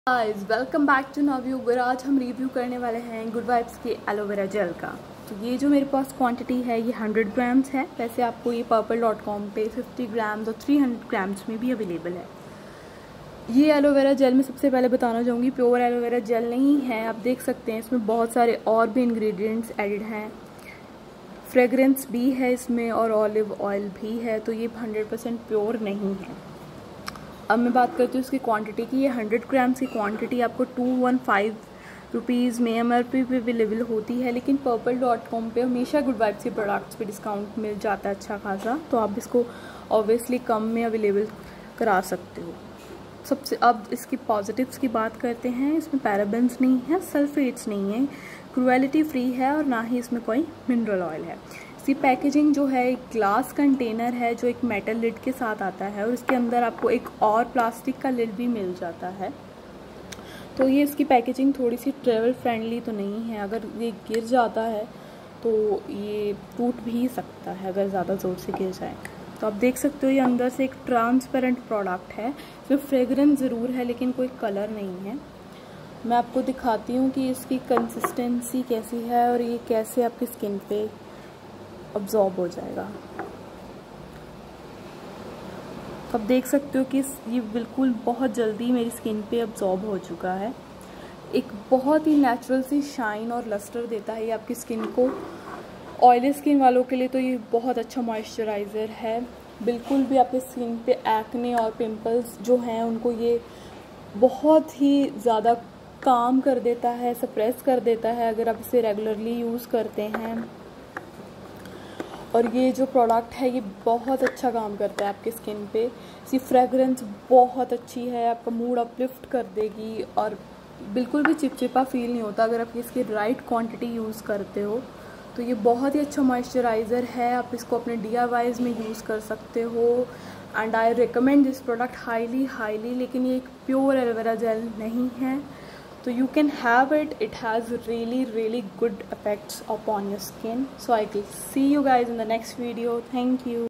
Guys welcome back to NavYug। और आज हम रिव्यू करने वाले हैं गुड वाइब्स के एलोवेरा जेल का। तो ये जो मेरे पास क्वांटिटी है ये 100 ग्राम्स है। वैसे आपको ये purple.com पे 50 ग्राम्स और 300 ग्राम्स में भी अवेलेबल है। ये एलोवेरा जेल में सबसे पहले बताना चाहूँगी प्योर एलोवेरा जेल नहीं है। आप देख सकते हैं इसमें बहुत सारे और भी इंग्रेडिएंट्स एडिड हैं, फ्रेगरेंस भी है इसमें और ऑलिव ऑयल भी है। तो ये 100% प्योर नहीं है। अब मैं बात करती हूँ इसकी क्वांटिटी की। ये 100 ग्राम्स की क्वांटिटी आपको 215 रुपीज़ में MRP पे अवेलेबल होती है, लेकिन purple.com पे हमेशा गुड वाइब्स के प्रोडक्ट्स पे डिस्काउंट मिल जाता है अच्छा खासा, तो आप इसको ऑब्वियसली कम में अवेलेबल करा सकते हो। सबसे अब इसकी पॉजिटिव्स की बात करते हैं। इसमें पैराबेन्स नहीं है, सल्फेट्स नहीं है, क्रुएलिटी फ्री है और ना ही इसमें कोई मिनरल ऑयल है। इसकी पैकेजिंग जो है एक ग्लास कंटेनर है जो एक मेटल लिड के साथ आता है और इसके अंदर आपको एक और प्लास्टिक का लिड भी मिल जाता है। तो ये इसकी पैकेजिंग थोड़ी सी ट्रेवल फ्रेंडली तो नहीं है। अगर ये गिर जाता है तो ये टूट भी सकता है अगर ज़्यादा ज़ोर से गिर जाए। तो आप देख सकते हो ये अंदर से एक ट्रांसपेरेंट प्रोडक्ट है। इसमें फ्रेगरेंस ज़रूर है लेकिन कोई कलर नहीं है। मैं आपको दिखाती हूँ कि इसकी कंसिस्टेंसी कैसी है और ये कैसे आपकी स्किन पे अब्जॉर्ब हो जाएगा। तो आप देख सकते हो कि ये बिल्कुल बहुत जल्दी मेरी स्किन पे अब्जॉर्ब हो चुका है। एक बहुत ही नेचुरल सी शाइन और लस्टर देता है ये आपकी स्किन को। ऑयली स्किन वालों के लिए तो ये बहुत अच्छा मॉइस्चराइज़र है। बिल्कुल भी आपकी स्किन पे एक्ने और पिंपल्स जो हैं उनको ये बहुत ही ज़्यादा काम कर देता है, सप्रेस कर देता है अगर आप इसे रेगुलरली यूज़ करते हैं। और ये जो प्रोडक्ट है ये बहुत अच्छा काम करता है आपकी स्किन पे। इसकी फ्रेगरेंस बहुत अच्छी है, आपका मूड अपलिफ्ट कर देगी और बिल्कुल भी चिपचिपा फील नहीं होता अगर आप इसकी राइट क्वांटिटी यूज़ करते हो। तो ये बहुत ही अच्छा मॉइस्चराइज़र है। आप इसको अपने DIYs में यूज़ कर सकते हो and I recommend this product highly. लेकिन ये एक प्योर एलोवेरा जेल नहीं है, so you can have it. It has really good effects upon your skin. So I will see you guys in the next video. Thank you.